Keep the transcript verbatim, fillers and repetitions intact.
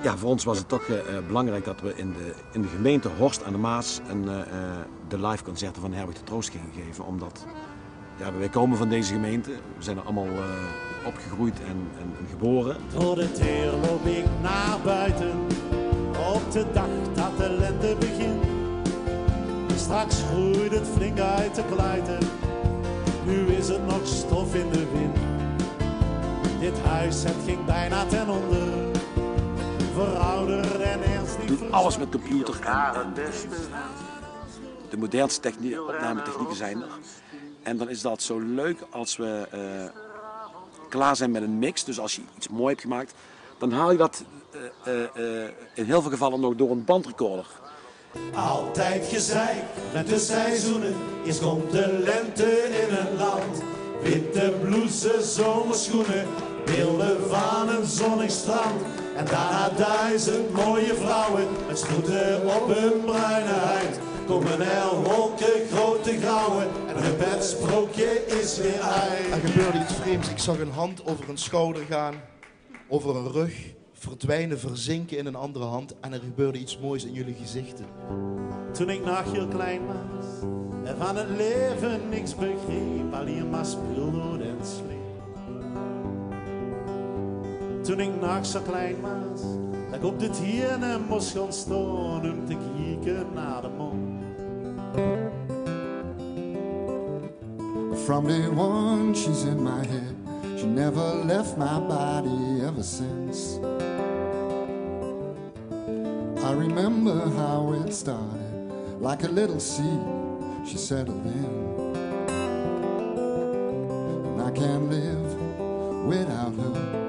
Ja, voor ons was het toch uh, belangrijk dat we in de, in de gemeente Horst aan de Maas een, uh, de live concerten van Herwig de Troost gingen geven. Omdat ja, wij komen van deze gemeente, we zijn er allemaal uh, opgegroeid en, en, en geboren. Door de teer loop ik naar buiten, op de dag dat de lente begint. Straks groeit het flink uit de kluiten, nu is het nog stof in de wind. Dit huis het ging bijna ten onder, verouderd en ernstig. We doen alles met computer en, en de modernste technie, opnametechnieken zijn er. En dan is dat zo leuk als we uh, klaar zijn met een mix. Dus als je iets mooi hebt gemaakt, dan haal je dat uh, uh, uh, in heel veel gevallen nog door een bandrecorder. Altijd gezeik met de seizoenen, eerst komt de lente in een land. Witte blouse, zomerschoenen, beelden van een zonnig strand. En daarna duizend mooie vrouwen met sproeten op hun bruine huid. Komen er wolken, grote grauwen en het sprookje is weer uit. Er gebeurde iets vreemds, ik zag een hand over een schouder gaan, over een rug, verdwijnen, verzinken in een andere hand en er gebeurde iets moois in jullie gezichten. Toen ik nog heel klein was en van het leven niks begreep, alleen maar speelde en sleep. Toen ik nog zo klein was, dat ik op de tieren moest gaan staan om te kijken naar de maan. From day one she's in my head, she never left my body ever since. I remember how it started, like a little seed she settled in. And I can't live without her.